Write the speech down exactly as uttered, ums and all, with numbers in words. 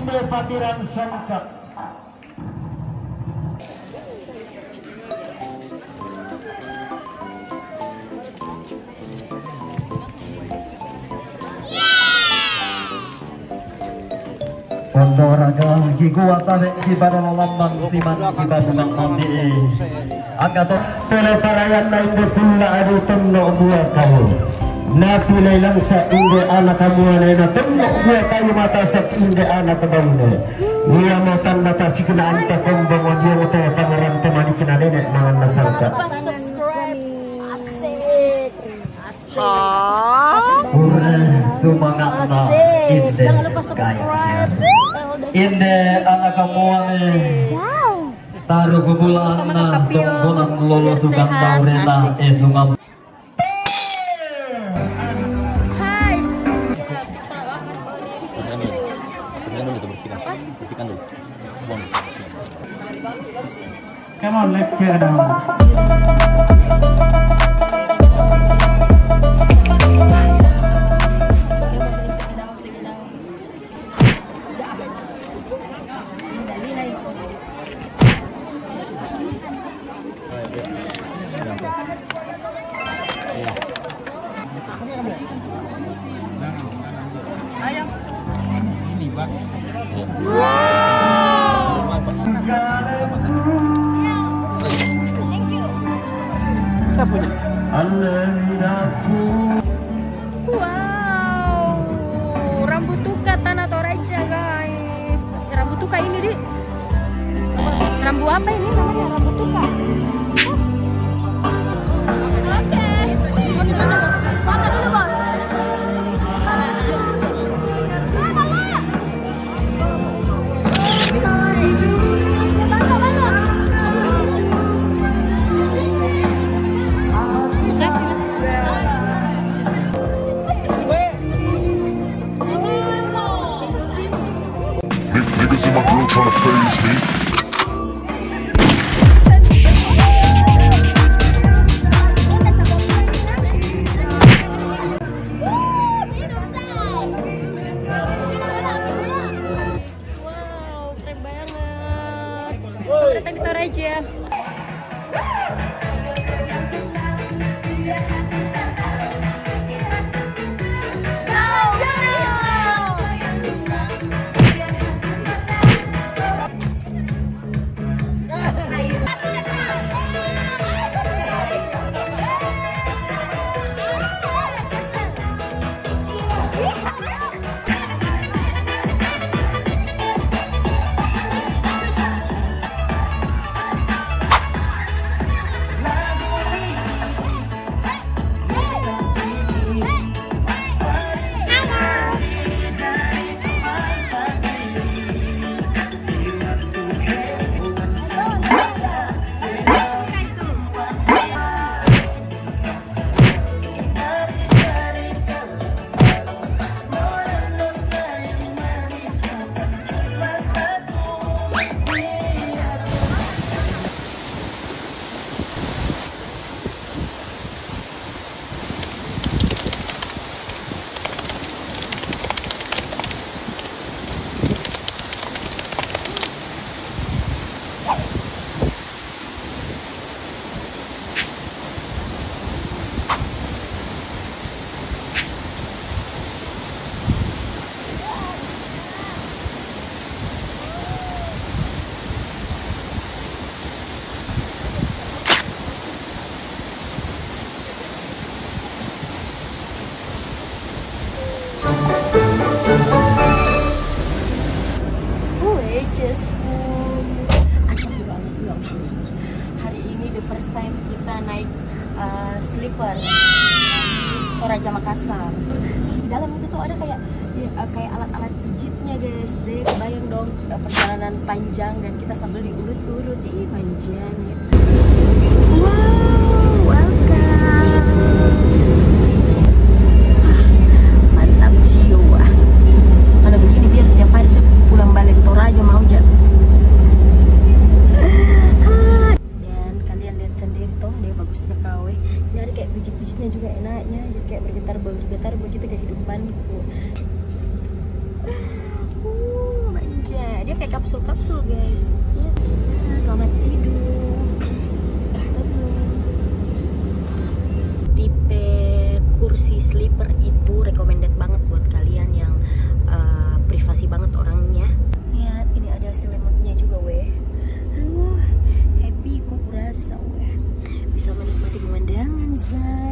Inde Patiran Songkap. Pondok raga gigua tarik di badan lambang timan di babunang mati angkatan peloparayan naik betul ada tembok buah kau napi lelang sa inde anak kamu na tembok buah kayu mata sa inde anak kamu dia mau tanda tasik kena anta kombong dia mau tahu kamaran temani kena nenek nangan nasarka semangat na inde kaya inde anak kamu taruh bulan na tunggulan lolo sugang taurena eh sungam. Hai. Come on, let's hear it out. Wow, rambut tuka Tanah Toraja guys. Rambut tuka ini di rambut apa ini namanya? Rambut tuka. Oke, foto dulu bos. See my girl tryna phase me. Wow, keren banget. Selamat datang di Toraja. Hari ini the first time kita naik uh, sleeper Toraja Makassar. Terus di dalam itu tuh ada kayak ya, uh, kayak alat-alat pijitnya guys. Deh kebayang dong uh, perjalanan panjang dan kita sambil diurut-urut di panjang gitu. Wow, welcome. Mantap jiwa. Kalau begini biar tiap hari saya pulang balik Toraja mau aja. Bagusnya kawe, ini ada kayak pijit-pijitnya juga enaknya, jadi kayak bergetar-bergetar begitu kehidupanku. Uh, dia kayak kapsul-kapsul guys ya. Nah, selamat tidur. Tipe kursi sleeper itu recommended banget buat kalian yang uh, privasi banget orangnya. Lihat ini ada selimutnya juga weh. Aduh happy kok kurasa weh, bisa menikmati pemandangan Zai.